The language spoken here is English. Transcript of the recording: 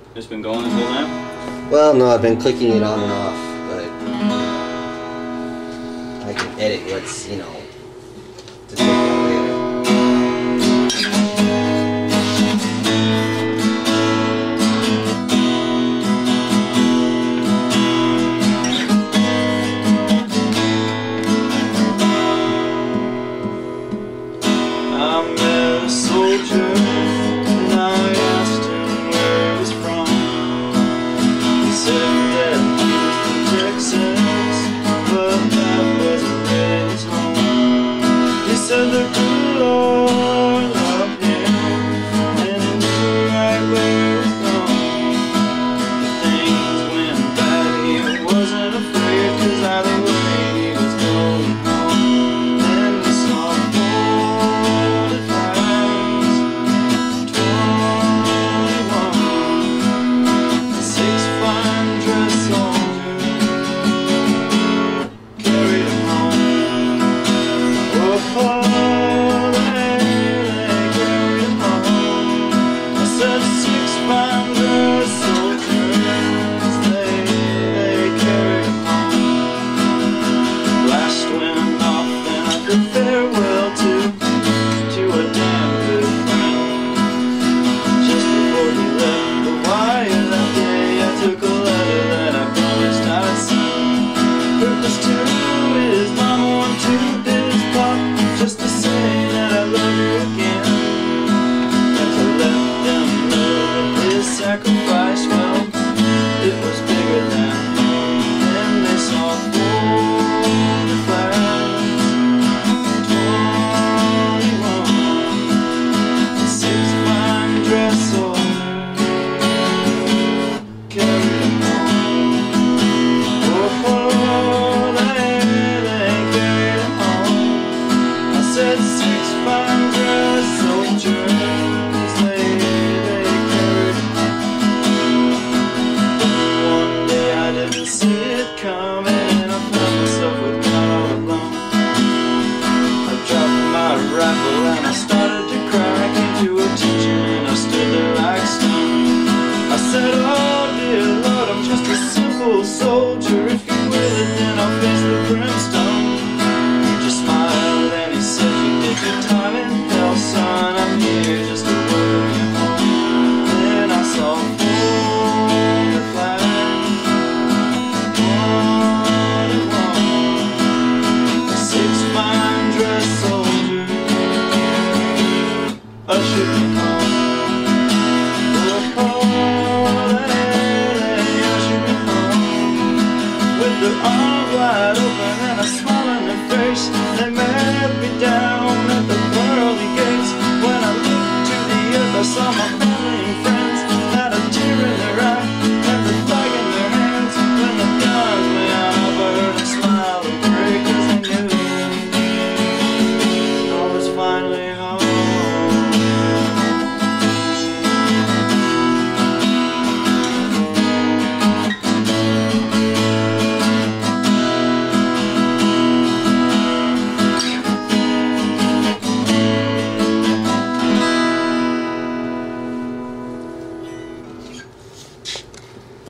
It's been going until now? Well, no, I've been clicking it on and off, but I can edit what's, you know, to take out later. I met a soldier and I asked him where he was from. He said that he was from Texas, but that wasn't really his home. He said the good Lord loved him and he knew right where he was going. Things went bad, he wasn't afraid, 'cause either way he was going home. And we saw folded flags, 21, 6 fine dress soldiers carried him home. Oh, they carried him home. I said 6 fine dress soldiers, they carried him home. Blast went off and I bid farewell to a damn good friend. Just before he left the wire that day, I took a letter that I promised I'd send. It was to his mama and to his pop, just to say that I love you again, and to let them know that his sacrifice, well, it was bigger than him. And they saw folded flags, 21, 6 fine dress soldiers carried him home. Oh, they carried him home. I said 6 fine dress soldiers, they carried him home. One day I didn't see it coming and I found myself with God all alone. I dropped my rifle and I started to cry. I came to attention and I stood there like stone. I said, oh dear Lord, I'm just a simple soldier. If you will it, then I'll face the brimstone. He just smiled and he said, you did your time in hell, son. I'm here just to welcome you home. Then I saw folded flags, 21, 6 fine dress soldiers ushered me home. Oh, they ushered me home with their arms wide open and a smile on their face. They met me down at the pearly gates. When I looked to the earth, I saw my